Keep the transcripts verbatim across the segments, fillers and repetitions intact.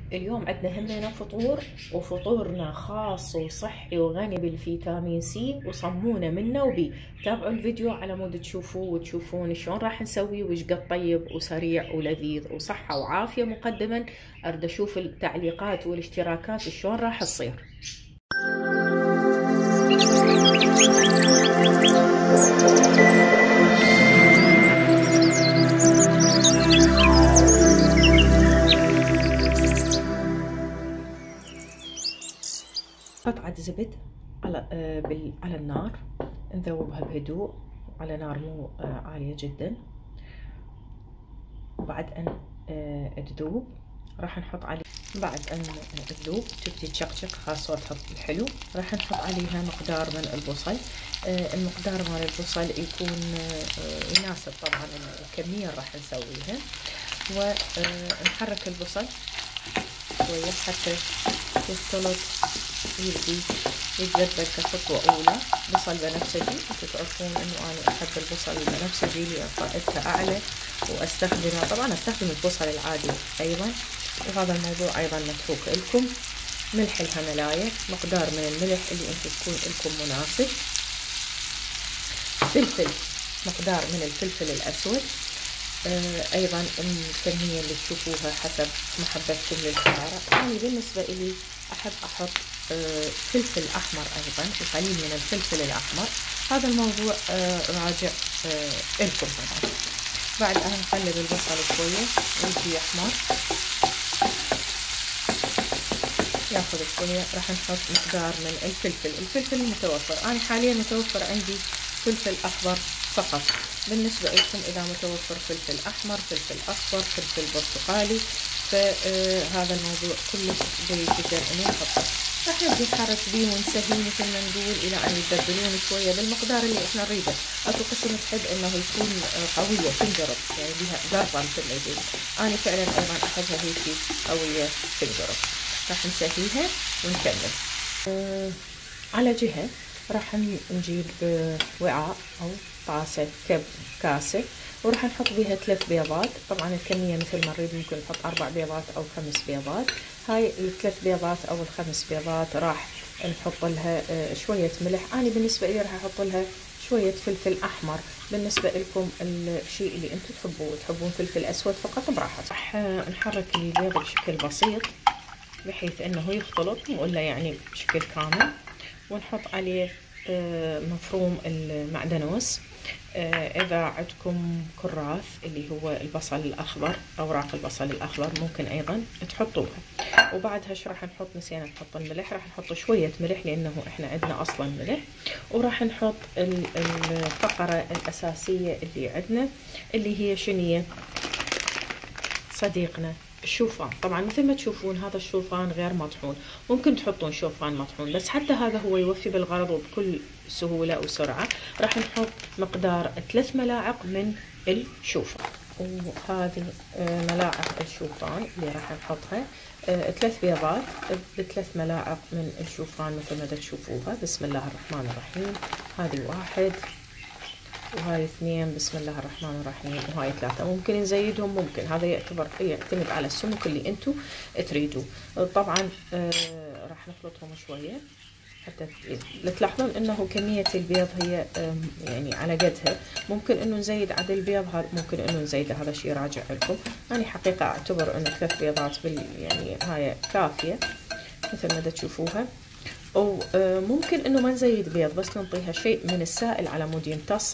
اليوم عندنا همنا فطور، وفطورنا خاص وصحي وغني بالفيتامين سي وصمونه منه وبي. تابعوا الفيديو على مود تشوفوه وتشوفون شلون راح نسويه وش قد طيب وسريع ولذيذ وصحة وعافية. مقدما اريد اشوف التعليقات والاشتراكات شلون راح تصير. قطعة زبد على آه بال على النار، نذوبها بهدوء على نار مو آه عالية جدا. وبعد ان آه تذوب راح نحط عليه، بعد ان تذوب تبتي تشقشق خاص صوتها حلو، راح نحط عليها مقدار من البصل. آه المقدار مال البصل يكون آه يناسب طبعا الكمية اللي راح نسويها. ونحرك البصل شوية حتى يختلط يبدي يتذبل كخطوة أولى. بصل بنفسجي، انتوا تعرفون انه انا احب البصل البنفسجي اللي طاقتها اعلى واستخدمها، طبعا استخدم البصل العادي ايضا، وهذا الموضوع ايضا متروك لكم. ملح الهملاية، مقدار من الملح اللي انتوا تكون لكم مناسب. فلفل، مقدار من الفلفل الاسود. آه ايضا الكمية اللي تشوفوها حسب محبتكم للحرارة. يعني بالنسبة لي احب احط آه فلفل احمر ايضا، وقليل من الفلفل الاحمر. هذا الموضوع آه راجع آه لكم طبعا. بعد ان نقلب البصل شوية ويجي يحمر ياخذ شوية، راح نحط مقدار من الفلفل. الفلفل المتوفر، انا حاليا متوفر عندي فلفل اخضر فقط. بالنسبة لكم إذا متوفر فلفل أحمر، فلفل أصفر، فلفل برتقالي، فهذا الموضوع كله جيد جدا إنه نحطه. راح نبدي نحرك بيه ونسهيه مثل ما نقول إلى أن يتبلون شوية بالمقدار اللي إحنا نريده. أكو قسم تحب إنه يكون قوية تنجرب، يعني بها قرطة مثل ما يقول. أنا فعلا أيضا أحبها هيك قوية تنجرب. راح نسهيها ونكمل. أه على جهة راح نجيب وعاء أو طاسة كب كاسة، وراح نحط بيها ثلاث بيضات. طبعا الكمية مثل ما نريد، ممكن نحط أربع بيضات أو خمس بيضات. هاي الثلاث بيضات أو الخمس بيضات راح نحط لها شوية ملح. أنا بالنسبة لي راح أحط لها شوية فلفل أحمر. بالنسبة لكم الشيء اللي أنتم تحبوه، تحبون فلفل أسود فقط براحتكم. راح نحرك البيض بشكل بسيط بحيث أنه يختلط، ولا يعني بشكل كامل، ونحط عليه مفروم المعدنوس. إذا عندكم كراث اللي هو البصل الأخضر، أوراق البصل الأخضر ممكن أيضا تحطوها. وبعدها ايش راح نحط؟ نسينا نحط الملح، راح نحط شوية ملح لأنه إحنا عندنا أصلا ملح. وراح نحط الفقرة الأساسية اللي عندنا اللي هي شنية صديقنا الشوفان. طبعا مثل ما تشوفون هذا الشوفان غير مطحون، ممكن تحطون شوفان مطحون، بس حتى هذا هو يوفي بالغرض وبكل سهولة وسرعة. راح نحط مقدار ثلاث ملاعق من الشوفان، وهذه ملاعق الشوفان اللي راح نحطها. ثلاث بيضات بثلاث ملاعق من الشوفان مثل ما تشوفوها. بسم الله الرحمن الرحيم. هذه واحد، وهاي اثنين، بسم الله الرحمن الرحيم، وهاي ثلاثة. ممكن نزيدهم، ممكن، هذا يعتبر يعتمد على السمك اللي انتم تريدوه. طبعا آه راح نخلطهم شوية حتى تلاحظون انه كمية البيض هي يعني على قدها. ممكن انه نزيد عدد البيض، هذا ممكن انه نزيده، هذا شيء راجع لكم. يعني حقيقة اعتبر انه ثلاث بيضات بال يعني هاي كافية مثل ما تشوفوها. او ممكن انه ما نزيد بيض، بس نعطيها شيء من السائل على مود يمتص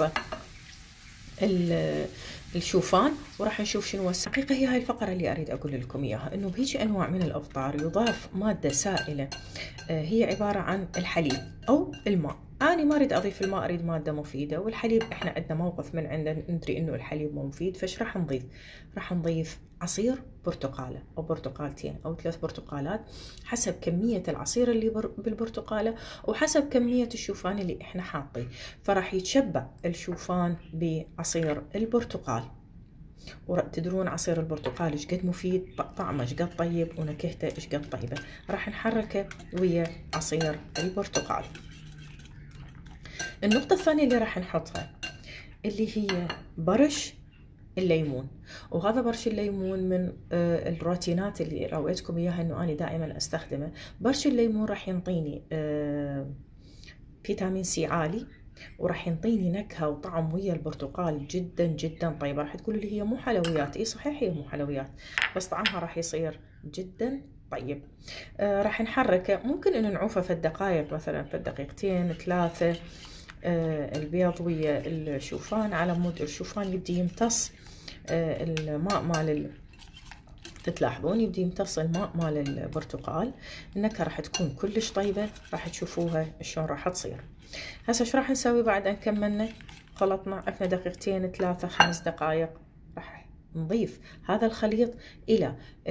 الشوفان. وراح نشوف شنو الحقيقه. هي هاي الفقره اللي اريد اقول لكم اياها، انه بهيجي انواع من الافطار يضاف ماده سائله، هي عباره عن الحليب او الماء. أنا ما أريد أضيف الماء، أريد مادة مفيدة. والحليب إحنا عندنا موقف من عندنا ندري إنه الحليب مو مفيد، فش راح نضيف؟ راح نضيف عصير برتقالة أو برتقالتين أو ثلاث برتقالات حسب كمية العصير اللي بالبرتقالة وحسب كمية الشوفان اللي إحنا حاطين. فراح يتشبع الشوفان بعصير البرتقال. وتدرون عصير البرتقال ايش قد مفيد، طعمه ايش قد طيب، ونكهته ايش قد طيبة. راح نحركه ويا عصير البرتقال. النقطة الثانية اللي راح نحطها اللي هي برش الليمون. وهذا برش الليمون من البروتينات اللي رويتكم اياها انه انا دائما استخدمه. برش الليمون راح ينطيني فيتامين سي عالي، وراح ينطيني نكهه وطعم ويا البرتقال جدا جدا طيبه. راح تقولوا لي هي مو حلويات، اي صحيح هي مو حلويات، بس طعمها راح يصير جدا طيب. آه راح نحركه، ممكن انه نعوفه في الدقائق، مثلا في دقيقتين ثلاثه. آه البيض ويا الشوفان، على مود الشوفان يبدي يمتص آه الماء مال، تلاحظون يبدي يمتص الماء مال البرتقال. النكهه راح تكون كلش طيبه، راح تشوفوها شلون راح تصير. هسه ايش راح نسوي بعد ان كملنا خلطنا عفنا دقيقتين ثلاثة خمس دقائق؟ راح نضيف هذا الخليط الى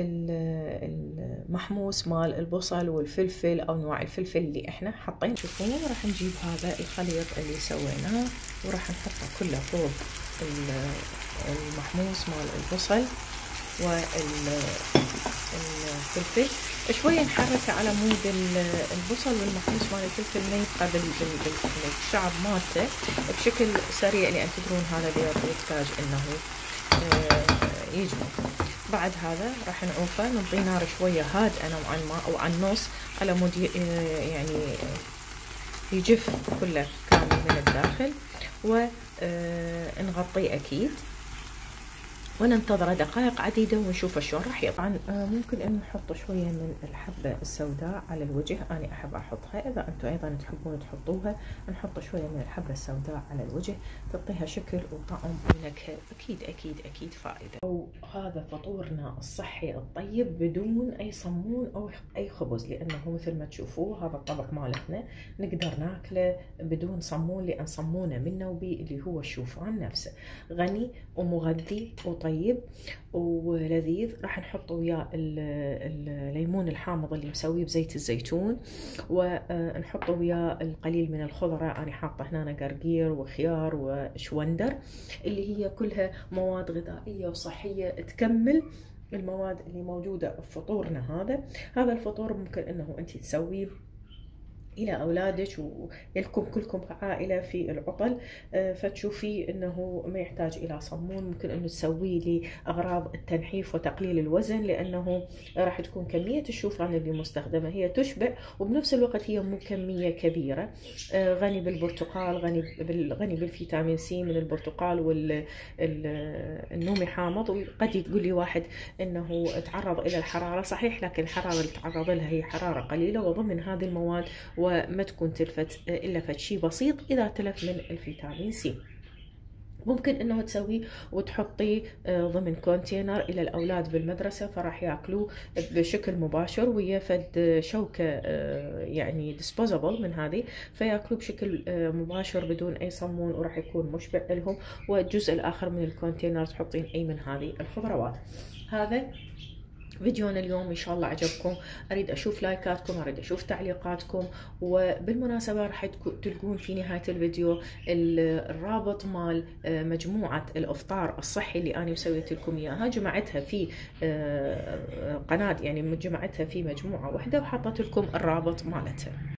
المحموس مال البصل والفلفل او انواع الفلفل اللي احنا حاطين. شوفون راح نجيب هذا الخليط اللي سويناه وراح نحطه كله فوق المحموس مال البصل والفلفل. شويه نحركه على مود البصل والمحموس مال الفلفل ما يبقى بالشعب مالته بشكل سريع، لان تدرون هذا البيض يحتاج انه يجمد. بعد هذا راح نعوفه، نعطيه نار شويه هادئه نوعا ما او على النص، على مود يعني يجف كله كامل من الداخل، ونغطيه اكيد وننتظره دقائق عديدة ونشوف شلون راح يطلع. ممكن ان نحط شوية من الحبة السوداء على الوجه، انا احب احطها، اذا انتم ايضا تحبون تحطوها نحط شوية من الحبة السوداء على الوجه، تعطيها شكل وطعم ونكهة، اكيد اكيد اكيد فائدة. وهذا فطورنا الصحي الطيب بدون اي صمون او اي خبز، لانه مثل ما تشوفوه هذا الطبق مالتنا نقدر ناكله بدون صمون، لان صمونه من نوبي اللي هو الشوفان نفسه، غني ومغذي طيب ولذيذ. راح نحط وياه الليمون الحامض اللي مسويه بزيت الزيتون، ونحط وياه القليل من الخضره، انا حاطه هنا قرقير وخيار وشوندر، اللي هي كلها مواد غذائيه وصحيه تكمل المواد اللي موجوده في فطورنا. هذا هذا الفطور ممكن انه انت تسويه الى اولادك ويلكم كلكم عائله في العطل، فتشوفي انه ما يحتاج الى صمون، ممكن انه تسويه لاغراض التنحيف وتقليل الوزن، لانه راح تكون كميه الشوفان اللي مستخدمه هي تشبع، وبنفس الوقت هي مو كميه كبيره. غني بالبرتقال، غني غني بالفيتامين سي من البرتقال والنومي حامض. وقد يقول لي واحد انه تعرض الى الحراره، صحيح، لكن الحراره اللي تعرض لها هي حراره قليله، وضمن هذه المواد وما تكون تلفت الا فد شيء بسيط اذا تلف من الفيتامين سي. ممكن انه تسويه وتحطيه ضمن كونتينر الى الاولاد بالمدرسه، فراح ياكلوه بشكل مباشر ويا فد شوكه يعني ديسبوزابل من هذه، فياكلوه بشكل مباشر بدون اي صمون، وراح يكون مشبع لهم. والجزء الاخر من الكونتينر تحطين اي من هذه الخضروات. هذا فيديونا اليوم ان شاء الله عجبكم، اريد اشوف لايكاتكم، اريد اشوف تعليقاتكم. وبالمناسبه راح تلقون في نهايه الفيديو الرابط مال مجموعه الافطار الصحي اللي انا مسويت لكم اياها، جمعتها في قناه، يعني جمعتها في مجموعه واحده وحطيت لكم الرابط مالتها.